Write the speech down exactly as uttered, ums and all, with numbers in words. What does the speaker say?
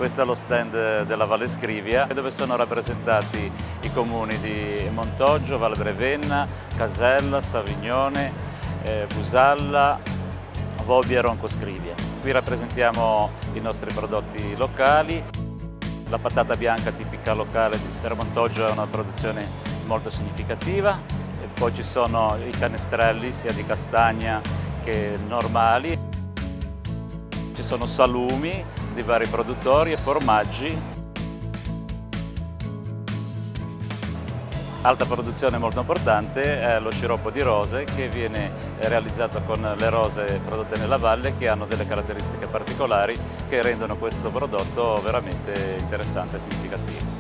Questo è lo stand della Valle Scrivia, dove sono rappresentati i comuni di Montoggio, Val Brevenna, Casella, Savignone, eh, Busalla, Vobbia e Ronco Scrivia. Qui rappresentiamo i nostri prodotti locali. La patata bianca tipica locale per Montoggio è una produzione molto significativa. E poi ci sono i canestrelli sia di castagna che normali. Ci sono salumi di vari produttori e formaggi. Altra produzione molto importante è lo sciroppo di rose, che viene realizzato con le rose prodotte nella valle, che hanno delle caratteristiche particolari che rendono questo prodotto veramente interessante e significativo.